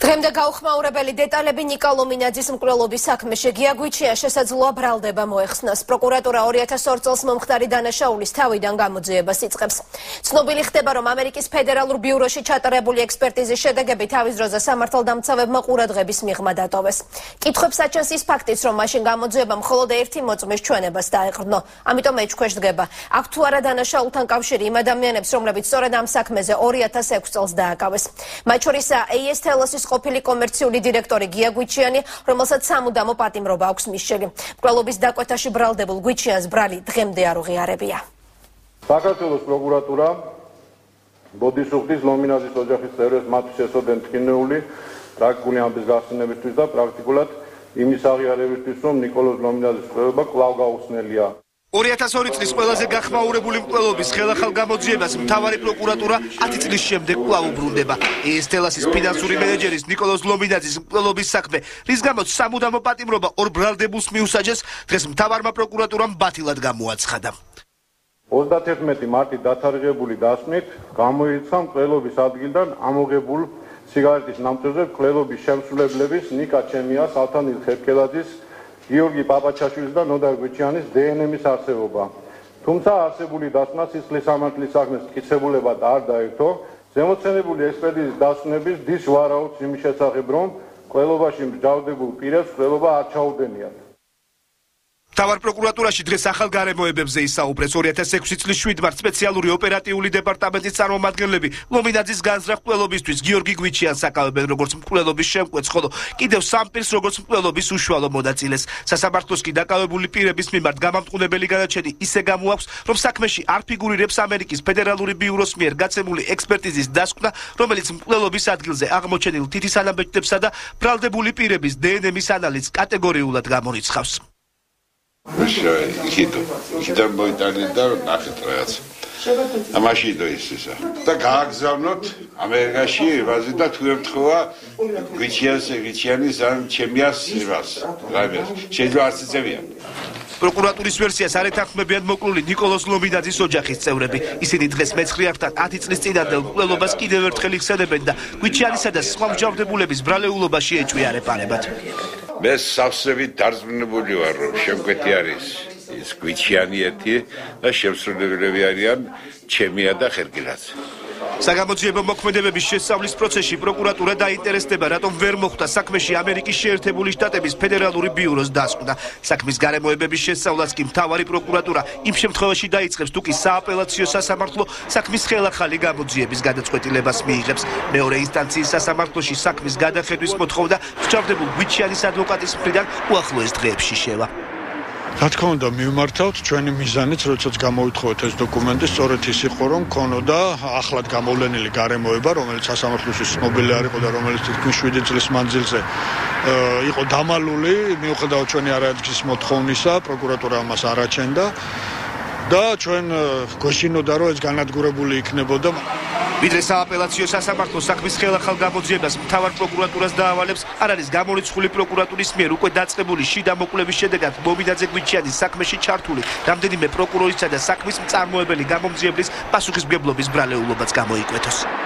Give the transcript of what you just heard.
დღემდე გაუხმაურებელი დეტალები ნიკა ლომინაძის მკვლელობის საქმეში გვიჩიანს შესაძლოა ბრალდება მოეხსნას. პროკურატურა 2002 წელს მომხდარი დანაშაულის თავიდან გამოძიებას იწყებს. ცნობილი ხდება, რომ ამერიკის ფედერალურ ბიუროში ჩატარებული ექსპერტიზის შედეგები თავის დროზე სამართალდამცავებმა ყურადღების მიღმა დატოვეს. კითხვებს აჩენს ის ფაქტიც, რომ მაშინ გამოძიება მხოლოდ ერთი მოწმის ჩვენებას დაეყრდნო. ამიტომ ეჭქვეშ დგება. აქ თუ არა დანაშაულთან კავშირი იმ ადამიანებს, რომლებიც სწორედ ამ საქმეზე 2006 წელს დააკავეს. მათ შორისაა AS ყოფილი კომერციული დირექტორი გვიჩიანი, რომელსაც სამუდამო პატიმრობა აქვს მისშელი. მკვლელობის დაკვეთაში ბრალდებულ გვიჩიანს ბრალი დღემდე არ უღიარებია. საქართველოს პროკურატურა ბოდისუხტის ლომინაძის ოჯახის წევრებს მათთვის ესოდენ თქინეული ტრაგიკული ამბის გახსნებისთვის და პრაქტიკულად იმის აღიარებისთვის, რომ ნიკოლოზ ლომინაძის მკვლელობა კვლავ გაუხსნელია. 2002 წლის ყველაზე გახმაურებული მკვლელობის ხელახალ გამოძიებას მთავარი პროკურატურა 10 წლის შემდეგ კვლავ უბრუნდება. ეს ფინანსური მენეჯერის ნიკოლოზ ლომინაძის მკვლელობის საქმე, რის გამოც სამუდამო პატიმრობა ორ ბრალდებულს მიუსაჯეს, დღეს მთავარმა პროკურატურამ ბათილად გამოაცხადა. 31 მარტი დათარიღებული დასკვნით გამოირიცხა მკვლელობის ადგილიდან ამოღებულ სიგარეტის ნამტვრევზე მკვლელობის შემსრულებლების ნიკა ჩემიას, ალთანილ ხერქელაძის, გიორგი პაპაჩაშვილის და ნოდა გვიჩიანის დნმ-ის არსებობა. თუმცა არსებული დასკვნა სისხლის სამართლის საქმეს მტკიცებულებად არ დაერთო. ზემოცენებული ექსპერტიზის დასკვნების დის ვარაუდს იმის შესახებ, რომ მკვლელობაში მსჯავრდებულ პირებს მკვლელობა არ ჩაუდენიათ. მთავარ პროკურატურაში დღეს ახალ გარემოებებზე ისაუბრეს. 2006 წლის 7 მარტს სპეციალური ოპერატიული დეპარტამენტის წარმომადგენლები ლომინაძის განზრახ მკვლელობისთვის გიორგი გვიჩიანს აკავებენ როგორც მკვლელობის შემკვეთს, ხოლო კიდევ სამ პირს როგორც მკვლელობის უშუალო მონაწილეს. სასამართლოს კი დაკავებული პირების მიმართ გამამტყუნებელი განაჩენი ისე გამოაქვს, რომ საქმეში არ ფიგურირებს ამერიკის ფედერალური ბიუროს მიერ გაცემული ექსპერტიზის დასკვნა, რომელიც მკვლელობის ადგილზე აღმოჩენილ თითის ანაბეჭდებსა და ბრალდებული პირების დნმ-ის ანალიზს კატეგორიულად გამორიცხავს. Kita მოიტანეთ და ნახეთ რაღაც. ამაში დო ისისა. და გააგზავნოთ ამერიკაში ვაზი და თუ ემთხოვა გვიჩიანის ან ჩემიას იმას. შეიძლება არც იწევიან. პროკურატურის ვერსიას არ ეთანხმებიან მოკლული ნიკოლოზ ლომინაძის ოჯახის წევრები. ისინი დღეს მეცხრიართან 10 წლის წინანდელ მკვლელობას კიდევ ერთხელ იხსენებენ და გვიჩიანისა და სხვა მსჯავრდებულების ბრალეულობაში ეჭვიარეპარებათ. მე სავსებით დარწმუნებული ვარ, რომ შემკვეთი არის ის გვიჩიანი ერთი და შემსრულებლები არიან ჩემია და ხერგილაძე. საგამოძიებო მოქმედებების შესწავლის პროცესში პროკურატურა დაინტერესდება, რატომ ვერ მოხდა საქმეში ამერიკის შეერთებული შტატების ფედერალური ბიუროს დასკვნა. საქმის გარემოებების შესწავლას კი მთავარი პროკურატურა იმ შემთხვევაში დაიწყებს, თუ კი სააპელაციო სასამართლო საქმის ხელახალი გამოძიების გადაწყვეტილებას მიიღებს. მეორე ინსტანციის სასამართლოში საქმის გადახედვის მოთხოვნა მსჯავრდებულ გვიჩიანის ადვოკატის მხრიდან უახლოეს დღეებში შევა. რა თქმა უნდა მივმართავთ ჩვენი მიზანიც, როდესაც გამოვითხოვეთ ეს დოკუმენტი, სწორედ ის იყო, რომ ქონოდა ახლად გამოვლენილი გარემოება, რომელიც სასამართლოში ცნობილი არ იყო და რომელიც თითქმის 7 წლის მანძილზე იყო დამალული, მიუხედავად ჩვენი არაერთგზის მოთხოვნისა, პროკურატურა ამას არ აჩენდა და ჩვენ გვეშინოდა, რომ ეს განადგურებული იქნებოდა. ვიდრე სააპელაციო სასამართლო საქმის ხელახალ გამოძიებას მთავარ პროკურატურას დაავალებს, არ არის გამორიცხული პროკურატურის მიერ უკვე დაწყებული შიდა მოკვლევის შედეგად ლომინაძე გვიჩიანის საქმეში ჩართული რამდენიმე პროკურორისა და საქმის მწარმოებელი გამომძიებლის პასუხისმგებლობის ბრალეულობაც გამოიკვეთოს.